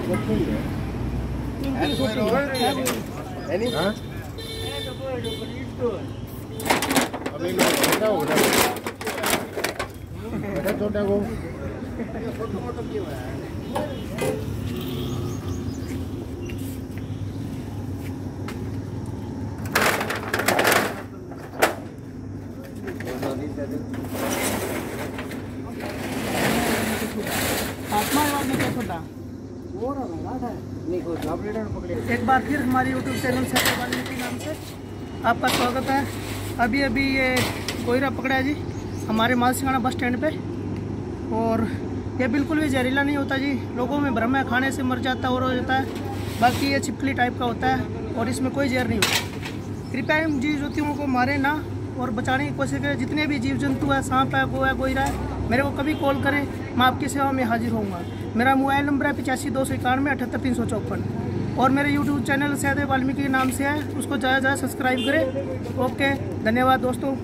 छोटा को एक बार फिर हमारे YouTube चैनल सहदेव वाल्मीकि नाम से आपका स्वागत है। अभी ये कोयरा पकड़ा है जी हमारे मालसिंगाना बस स्टैंड पे, और ये बिल्कुल भी जहरीला नहीं होता जी। लोगों में भ्रम है, खाने से मर जाता और हो जाता है, बाकी ये छिपकली टाइप का होता है और इसमें कोई जहर नहीं होता। कृपया इन जीव जंतुओं को मारे ना और बचाने की कोशिश करें। जितने भी जीव जंतु है, सांप है, गो है, कोयरा है, मेरे को कभी कॉल करें, मैं आपकी सेवा में हाजिर होऊंगा। मेरा मोबाइल नंबर है 85 291 78 354 और मेरे YouTube चैनल सहदेव वाल्मीकि के नाम से है, उसको ज़्यादा सब्सक्राइब करें। ओके, धन्यवाद दोस्तों।